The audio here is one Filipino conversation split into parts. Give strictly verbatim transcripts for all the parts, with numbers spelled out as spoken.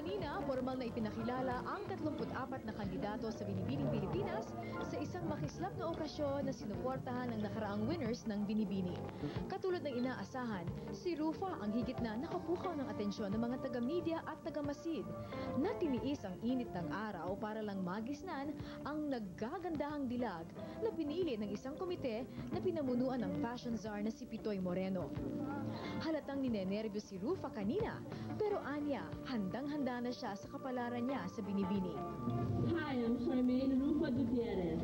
Kanina, formal na ipinakilala ang tatlumput apat na kandidato sa Binibining Pilipinas sa isang makislap na okasyon na sinuportahan ng nakaraang winners ng Binibini. Katulad ng inaasahan, si Rufa ang higit na nakapukaw ng atensyon ng mga taga-media at taga-masid na tiniis ang init ng araw para lang magisnan ang naggagandahang dilag na pinili ng isang komite na pinamunuan ng fashion czar na si Pitoy Moreno. Halatang ninenervyos si Rufa kanina, pero anya, handang-handa na siya sa kapalaran niya sa Binibini. Hi, I'm Charmaine Rufa Gutierrez.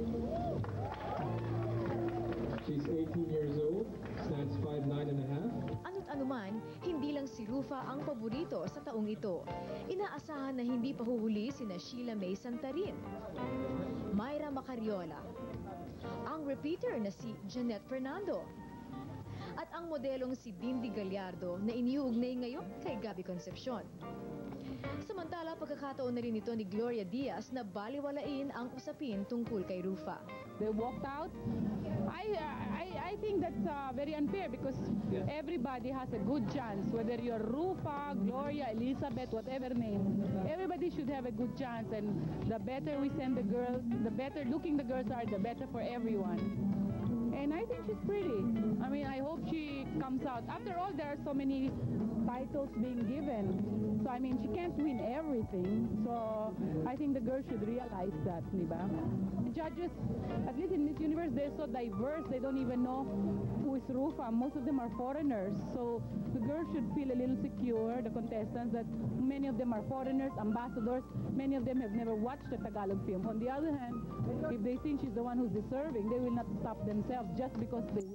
She's eighteen years old, stands five nine and a half. Ano't anuman, hindi lang si Rufa ang paborito sa taong ito. Inaasahan na hindi pa huhuli sina Sheila May Santarin, Myra Macariola, ang repeater na si Janet Fernando, at ang modelong si Bindi Gallardo na iniuugnay ngayon kay Gabby Concepcion. Samantala, pagkakataon na rin ito ni Gloria Diaz na baliwalain ang usapin tungkol kay Rufa. They walked out. I, I, I think that's uh, very unfair because yeah. everybody has a good chance, whether you're Rufa, Gloria, Elizabeth, whatever name. Everybody should have a good chance, and the better we send the girls, the better looking the girls are, the better for everyone. And I think she's pretty. I mean, I hope she comes out. After all, there are so many titles being given. So, I mean, she can't win everything. So, I think the girls should realize that, diba? The judges, at least in Miss Universe, they're so diverse. They don't even know who is Rufa. Most of them are foreigners. So, the girls should feel a little secure, the contestants, that many of them are foreigners, ambassadors. Many of them have never watched a Tagalog film. On the other hand, if they think she's the one who's deserving, they will not stop themselves just because they